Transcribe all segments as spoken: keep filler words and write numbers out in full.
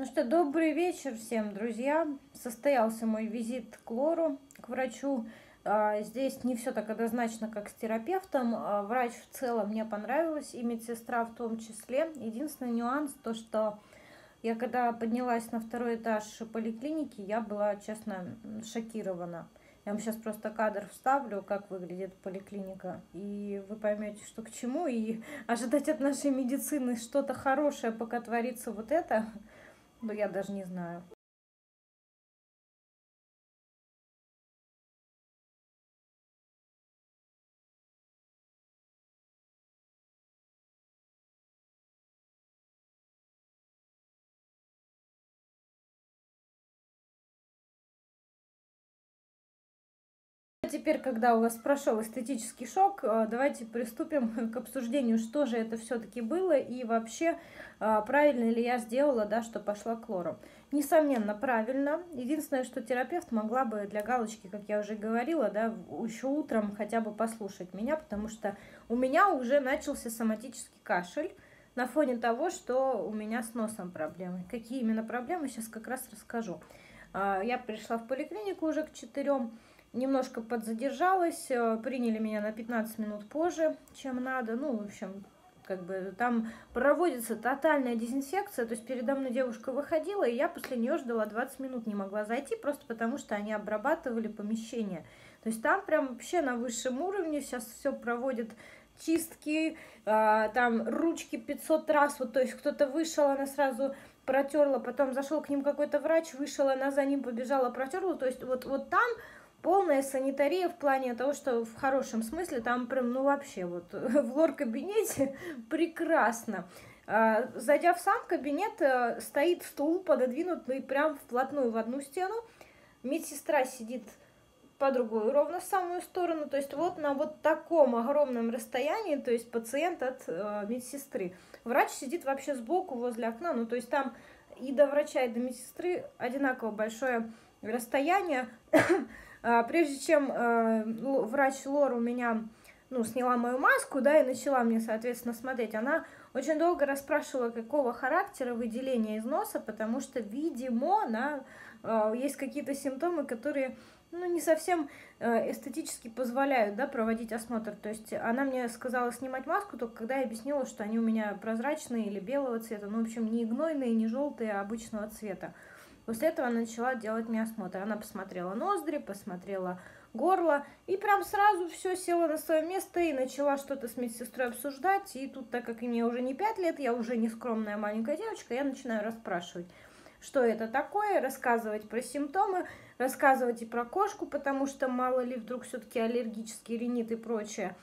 Ну что, добрый вечер всем, друзья. Состоялся мой визит к лору, к врачу. А, Здесь не все так однозначно, как с терапевтом. А, Врач в целом мне понравилась, и медсестра в том числе. Единственный нюанс, то что я когда поднялась на второй этаж поликлиники, я была, честно, м, шокирована. Я вам сейчас просто кадр вставлю, как выглядит поликлиника, и вы поймете, что к чему, и ожидать от нашей медицины что-то хорошее, пока творится вот это, ну я даже не знаю. Теперь, когда у вас прошел эстетический шок, э, давайте приступим к обсуждению, что же это все-таки было и вообще э, правильно ли я сделала, да, что пошла к лору. Несомненно, правильно. Единственное, что терапевт могла бы для галочки, как я уже говорила, да, еще утром хотя бы послушать меня, потому что у меня уже начался соматический кашель на фоне того, что у меня с носом проблемы. Какие именно проблемы, сейчас как раз расскажу. А, Я пришла в поликлинику уже к четырем. Немножко подзадержалась, э, приняли меня на пятнадцать минут позже, чем надо. Ну, в общем, как бы там проводится тотальная дезинфекция. То есть передо мной девушка выходила, и я после нее ждала двадцать минут, не могла зайти, просто потому что они обрабатывали помещение. То есть там прям вообще на высшем уровне сейчас все проводят чистки, э, там ручки пятьсот раз, вот, то есть кто-то вышел, она сразу протерла, потом зашел к ним какой-то врач, вышел, она за ним побежала, протерла, то есть вот, вот там полная санитария в плане того, что в хорошем смысле там прям, ну вообще, вот в лор-кабинете прекрасно. А, Зайдя в сам кабинет, э, стоит стул пододвинутый прям вплотную в одну стену. Медсестра сидит по другую ровно в самую сторону. То есть вот на вот таком огромном расстоянии, то есть пациент от э, медсестры. Врач сидит вообще сбоку возле окна, ну то есть там и до врача, и до медсестры одинаково большое расстояние. А, Прежде чем э, врач Лор у меня, ну, сняла мою маску, да, и начала мне, соответственно, смотреть, она очень долго расспрашивала, какого характера выделения из носа, потому что, видимо, на, э, есть какие-то симптомы, которые, ну, не совсем э, эстетически позволяют, да, проводить осмотр. То есть она мне сказала снимать маску, только когда я объяснила, что они у меня прозрачные или белого цвета, ну, в общем, не гнойные, не желтые, а обычного цвета. После этого она начала делать мне осмотр. Она посмотрела ноздри, посмотрела горло, и прям сразу все села на свое место и начала что-то с медсестрой обсуждать. И тут, так как мне уже не пять лет, я уже не скромная маленькая девочка, я начинаю расспрашивать, что это такое, рассказывать про симптомы, рассказывать и про кошку, потому что мало ли вдруг все-таки аллергический ринит и прочее.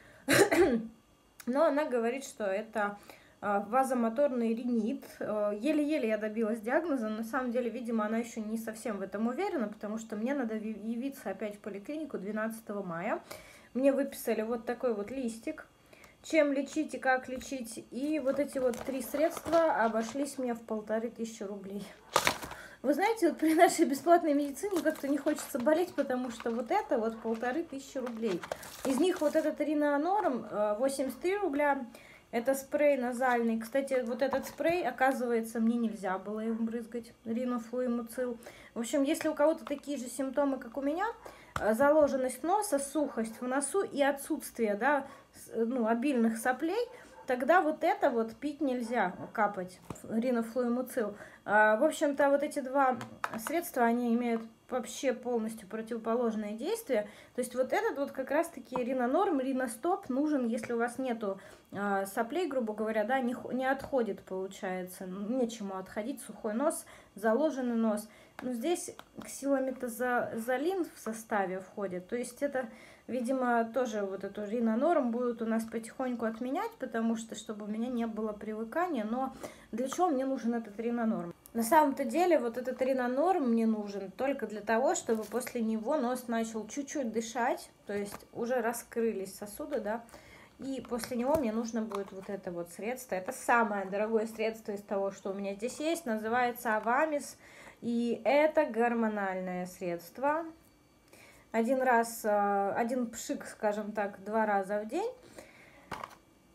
Но она говорит, что это вазомоторный ринит. Еле-еле я добилась диагноза. На самом деле, видимо, она еще не совсем в этом уверена, потому что мне надо явиться опять в поликлинику двенадцатого мая. Мне выписали вот такой вот листик, чем лечить и как лечить. И вот эти вот три средства обошлись мне в полторы тысячи рублей. Вы знаете, вот при нашей бесплатной медицине как-то не хочется болеть, потому что вот это вот полторы тысячи рублей. Из них вот этот Ринонорм восемьдесят три рубля. Это спрей назальный. Кстати, вот этот спрей, оказывается, мне нельзя было им брызгать. Ринофлуимуцил. В общем, если у кого-то такие же симптомы, как у меня, заложенность носа, сухость в носу и отсутствие, да, ну, обильных соплей, тогда вот это вот пить нельзя, капать, ринофлуимуцил. В общем-то, вот эти два средства, они имеют вообще полностью противоположное действие. То есть вот этот вот как раз-таки ринонорм, риностоп нужен, если у вас нету э, соплей, грубо говоря, да, не, не отходит, получается, нечему отходить, сухой нос, заложенный нос. Но здесь ксилометазолин в составе входит, то есть это, видимо, тоже вот эту ринонорм будут у нас потихоньку отменять, потому что, чтобы у меня не было привыкания. Но для чего мне нужен этот ринонорм? На самом-то деле вот этот ринонорм мне нужен только для того, чтобы после него нос начал чуть-чуть дышать, то есть уже раскрылись сосуды, да, и после него мне нужно будет вот это вот средство. Это самое дорогое средство из того, что у меня здесь есть, называется Авамис, и это гормональное средство. Один раз, один пшик, скажем так, два раза в день.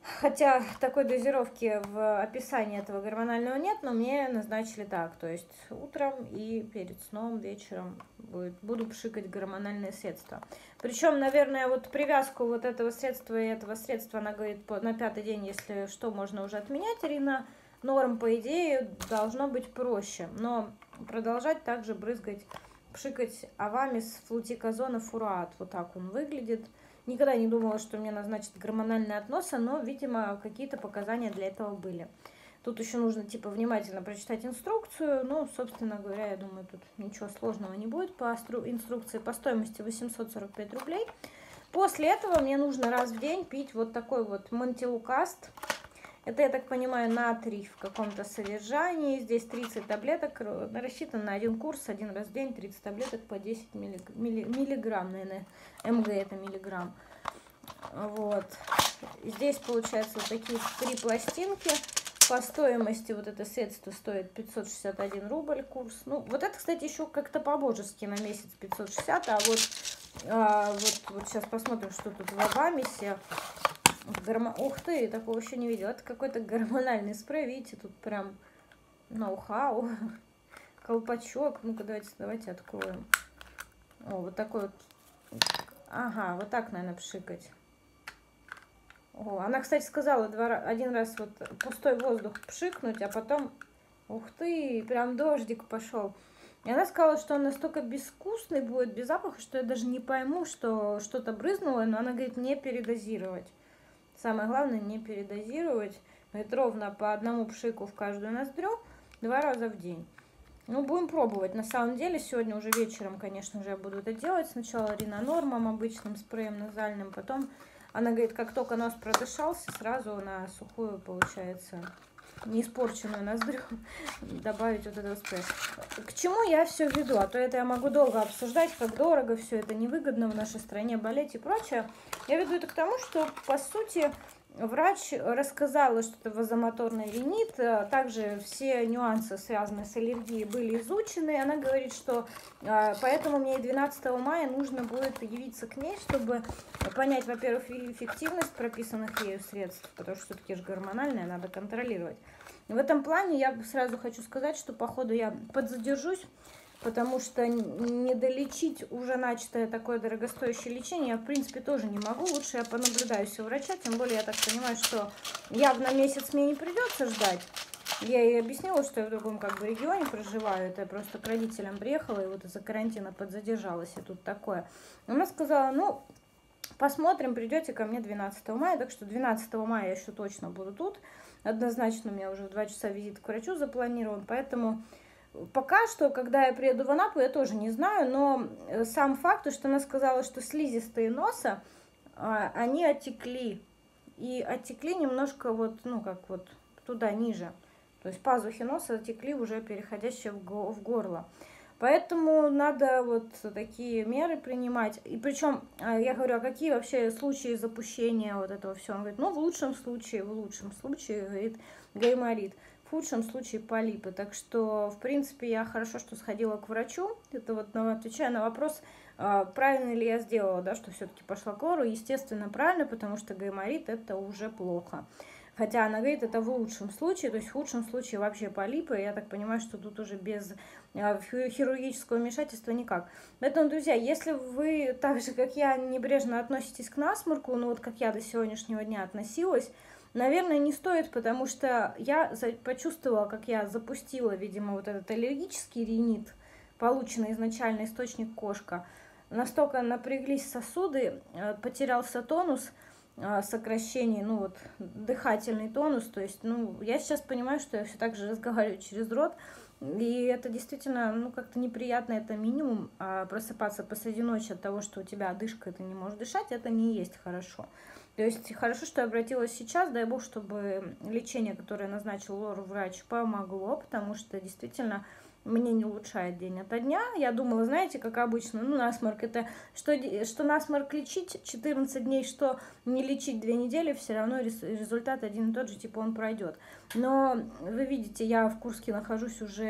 Хотя такой дозировки в описании этого гормонального нет, но мне назначили так. То есть утром и перед сном, вечером будет, буду пшикать гормональные средства. Причем, наверное, вот привязку вот этого средства и этого средства, она говорит, на пятый день, если что, можно уже отменять. Ирина, норм, по идее, должно быть проще. Но продолжать также брызгать, пшикать авамис, флутиказона, фуруат. Вот так он выглядит. Никогда не думала, что мне назначат гормональные относы, но, видимо, какие-то показания для этого были. Тут еще нужно, типа, внимательно прочитать инструкцию. Ну, собственно говоря, я думаю, тут ничего сложного не будет по инструкции. По стоимости восемьсот сорок пять рублей. После этого мне нужно раз в день пить вот такой вот монтилукаст. Это, я так понимаю, натрий в каком-то содержании. Здесь тридцать таблеток, рассчитан на один курс, один раз в день, тридцать таблеток по десять миллиграмм, наверное, мг это миллиграмм. Вот. Здесь, получается, вот такие три пластинки. По стоимости вот это средство стоит пятьсот шестьдесят один рубль курс. Ну, вот это, кстати, еще как-то по-божески на месяц пятьсот шестьдесят, а вот, а, вот, вот сейчас посмотрим, что тут в авамисе. Гормо... Ух ты, такого еще не видела. Это какой-то гормональный спрей. Видите, тут прям ноу-хау. Колпачок. Ну-ка, давайте, давайте откроем. О, вот такой вот. Ага, вот так, наверное, пшикать. О, она, кстати, сказала два, один раз вот пустой воздух пшикнуть, а потом... Ух ты, прям дождик пошел. И она сказала, что он настолько безвкусный будет, без запаха, что я даже не пойму, что что-то брызнуло. Но она говорит, не передозировать. Самое главное, не передозировать. Это ровно по одному пшику в каждую ноздрю, два раза в день. Ну, будем пробовать. На самом деле, сегодня уже вечером, конечно же, я буду это делать. Сначала ринонормом, обычным спреем назальным. Потом, она говорит, как только нос продышался, сразу на сухую, получается, неиспорченную ноздрю добавить вот этого спрея. К чему я все веду? А то это я могу долго обсуждать, как дорого все это, невыгодно в нашей стране болеть и прочее. Я веду это к тому, что, по сути, врач рассказала, что это вазомоторный ринит. Также все нюансы, связанные с аллергией, были изучены. Она говорит, что поэтому мне двенадцатого мая нужно будет явиться к ней, чтобы понять, во-первых, эффективность прописанных ею средств, потому что все-таки же гормональное, надо контролировать. В этом плане я сразу хочу сказать, что, походу, я подзадержусь, потому что не долечить уже начатое такое дорогостоящее лечение я, в принципе, тоже не могу. Лучше я понаблюдаюсь у врача, тем более я так понимаю, что явно месяц мне не придется ждать. Я ей объяснила, что я в другом как бы регионе проживаю, это я просто к родителям приехала и вот из-за карантина подзадержалась, и тут такое. Она сказала, ну, посмотрим, придете ко мне двенадцатого мая, так что двенадцатого мая я еще точно буду тут. Однозначно у меня уже в два часа визит к врачу запланирован, поэтому... Пока что, когда я приеду в Анапу, я тоже не знаю, но сам факт, что она сказала, что слизистые носа, они отекли. И отекли немножко вот, ну, как вот туда, ниже. То есть пазухи носа отекли, уже переходящие в горло. Поэтому надо вот такие меры принимать. И причем, я говорю, а какие вообще случаи запущения вот этого всего? Он говорит, ну, в лучшем случае, в лучшем случае, говорит, гайморит. В худшем случае полипы. Так что, в принципе, я хорошо, что сходила к врачу. Это вот, отвечая на вопрос, правильно ли я сделала, да, что все-таки пошла к лору. Естественно, правильно, потому что гайморит это уже плохо. Хотя она говорит, это в лучшем случае, то есть в худшем случае вообще полипы. Я так понимаю, что тут уже без хирургического вмешательства никак. Поэтому, друзья, если вы так же, как я, небрежно относитесь к насморку, ну вот как я до сегодняшнего дня относилась, наверное, не стоит, потому что я почувствовала, как я запустила, видимо, вот этот аллергический ринит, полученный изначально источник кошка. Настолько напряглись сосуды, потерялся тонус, сокращение, ну вот, дыхательный тонус. То есть, ну, я сейчас понимаю, что я все так же разговариваю через рот. И это действительно, ну, как-то неприятно, это минимум. А просыпаться посреди ночи от того, что у тебя одышка, и ты не можешь дышать, это не есть хорошо. То есть хорошо, что я обратилась сейчас, дай бог, чтобы лечение, которое назначил лор врач, помогло, потому что действительно мне не улучшает день ото дня. Я думала, знаете, как обычно, ну, насморк, это что, что насморк лечить четырнадцать дней, что не лечить две недели, все равно результат один и тот же, типа он пройдет. Но вы видите, я в Курске нахожусь уже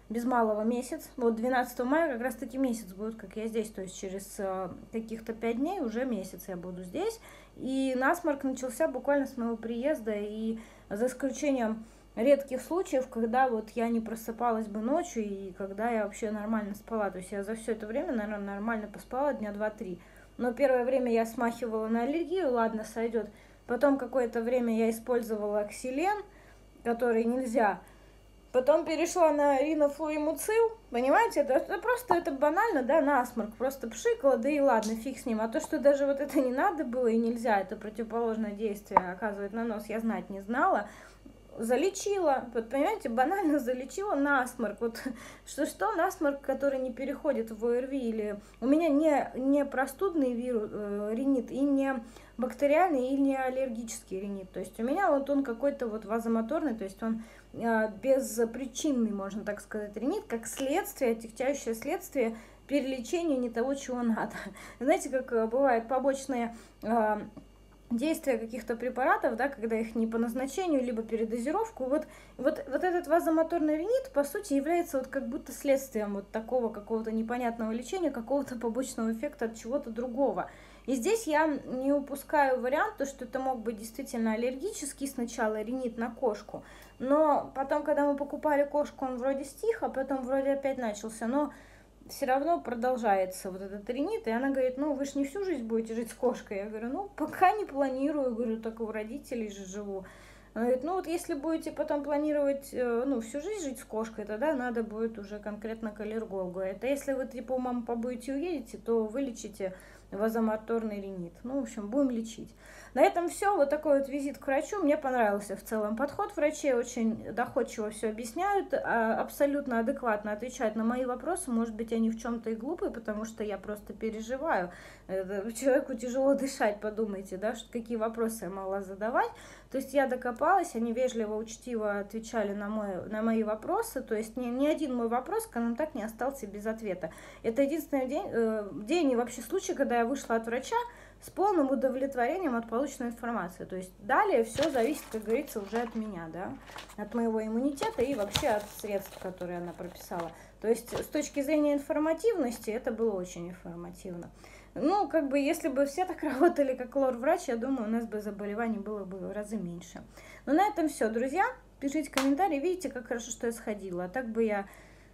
без малого месяц. Вот двенадцатого мая как раз таки месяц будет, как я здесь, то есть через каких-то пять дней уже месяц я буду здесь. И насморк начался буквально с моего приезда, и за исключением редких случаев, когда вот я не просыпалась бы ночью и когда я вообще нормально спала. То есть я за все это время, наверное, нормально поспала дня два-три. Но первое время я смахивала на аллергию, ладно, сойдет. Потом какое-то время я использовала оксилен, который нельзя. Потом перешла на ринофлуимуцил, понимаете, это, это просто, это банально, да, насморк, просто пшикала, да и ладно, фиг с ним. А то, что даже вот это не надо было и нельзя, это противоположное действие оказывает на нос, я знать не знала. Залечила, вот понимаете, банально залечила насморк. Вот что-что, насморк, который не переходит в ОРВИ, или у меня не, не простудный вирус, э, ринит, и не бактериальный, и не аллергический ринит. То есть у меня вот он какой-то вот вазомоторный, то есть он э, безпричинный, можно так сказать, ринит, как следствие, отягчающее следствие перелечения не того, чего надо. Знаете, как бывают побочные э, действия каких-то препаратов, да, когда их не по назначению, либо передозировку, вот, вот, вот этот вазомоторный ринит, по сути, является вот как будто следствием вот такого какого-то непонятного лечения, какого-то побочного эффекта от чего-то другого. И здесь я не упускаю вариант, то, что это мог быть действительно аллергический сначала ринит на кошку, но потом, когда мы покупали кошку, он вроде стих, а потом вроде опять начался, но все равно продолжается вот этот ринит, и она говорит, ну, вы же не всю жизнь будете жить с кошкой. Я говорю, ну, пока не планирую, говорю, так у родителей же живу. Она говорит, ну, вот если будете потом планировать, ну, всю жизнь жить с кошкой, тогда надо будет уже конкретно к аллергологу. Это если вы, типа, у мамы побудете и уедете, то вылечите вазомоторный ринит. Ну, в общем, будем лечить. На этом все. Вот такой вот визит к врачу. Мне понравился в целом подход врачей. Очень доходчиво все объясняют. Абсолютно адекватно отвечают на мои вопросы. Может быть, они в чем-то и глупые, потому что я просто переживаю. Человеку тяжело дышать, подумайте, да, что, какие вопросы я могла задавать. То есть я докопалась, они вежливо, учтиво отвечали на, мой, на мои вопросы. То есть ни, ни один мой вопрос, скажем так, не остался без ответа. Это единственный день, э, день и вообще случай, когда я вышла от врача с полным удовлетворением от полученной информации. То есть далее все зависит, как говорится, уже от меня, да, от моего иммунитета и вообще от средств, которые она прописала. То есть с точки зрения информативности это было очень информативно. Ну, как бы, если бы все так работали, как лор-врач, я думаю, у нас бы заболеваний было бы в разы меньше. Но на этом все, друзья. Пишите комментарии, видите, как хорошо, что я сходила. А так бы я...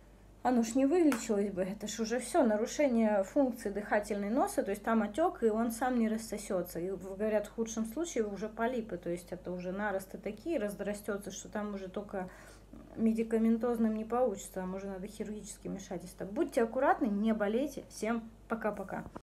Оно ж не вылечилось бы, это ж уже все, нарушение функции дыхательной носа, то есть там отек, и он сам не рассосется. И, говорят, в худшем случае уже полипы, то есть это уже наросты такие, разрастется, что там уже только медикаментозным не получится, а может надо хирургически вмешательство. Будьте аккуратны, не болейте. Всем пока-пока.